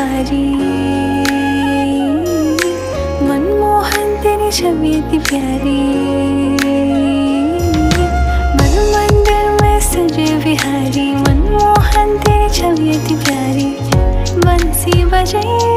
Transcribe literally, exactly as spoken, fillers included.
बिहारी, मनमोहन तेरी छवि इतनी प्यारी। मन मंदिर में सजे बिहारी, मनमोहन तेरी छवि इतनी प्यारी। बंसी बजे